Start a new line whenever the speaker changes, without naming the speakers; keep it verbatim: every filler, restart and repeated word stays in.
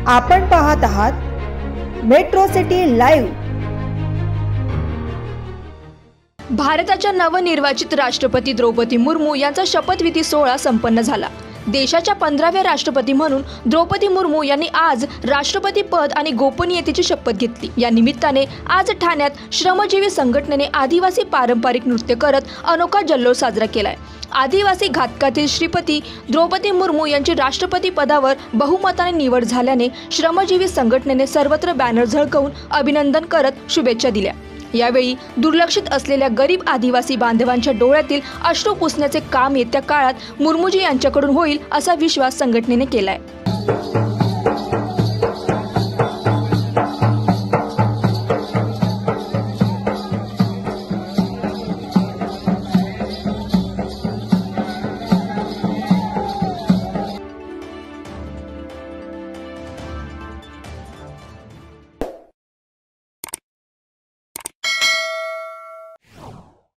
आपण पाहत आहात मेट्रो सिटी लाईव्ह।
भारताच्या नवनिर्वाचित राष्ट्रपती द्रौपदी मुर्मू यांचा शपथविधी सोहळा संपन्न झाला। देशाच्या पंधराव्या राष्ट्रपती म्हणून द्रौपदी मुर्मू यांनी आज राष्ट्रपती पद आणि गोपनीयतेची शपथ घेतली। या निमित्ताने आज ठाण्यात श्रमजीवी संघटनेने आदिवासी पारंपरिक नृत्य करत अनोखा जल्लोष साजरा केलाय। आदिवासी घातकातील श्रीपती द्रौपदी मुर्मू यांची राष्ट्रपती पदावर बहुमताने निवड झाल्याने श्रमजीवी संघटनेने सर्वत्र बॅनर झळकवून अभिनंदन करत शुभेच्छा दिल्या। यावेळी दुर्लक्षित असलेल्या गरीब आदिवासी बांधवांच्या डोळ्यातील अश्रू पुसण्याचे काम येत्या काळात मुर्मूजी यांच्याकडून होईल असा विश्वास संघटनेने केलाय।